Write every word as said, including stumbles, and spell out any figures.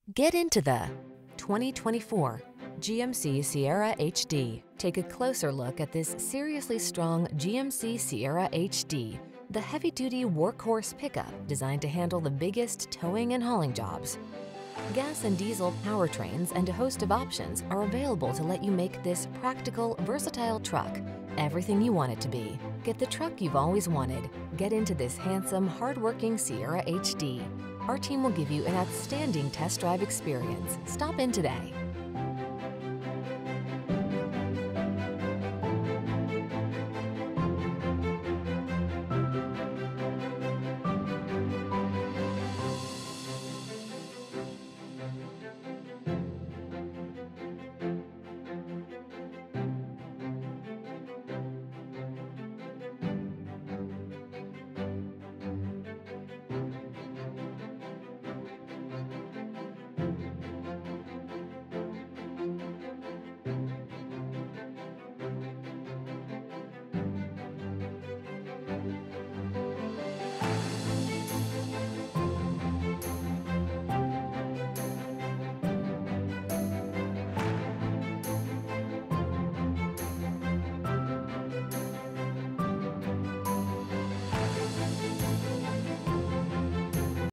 Get into the twenty twenty-four G M C Sierra H D. Take a closer look at this seriously strong G M C Sierra H D, the heavy-duty workhorse pickup designed to handle the biggest towing and hauling jobs. Gas and diesel powertrains and a host of options are available to let you make this practical, versatile truck everything you want it to be. Get the truck you've always wanted. Get into this handsome, hard-working Sierra H D. Our team will give you an outstanding test drive experience. Stop in today.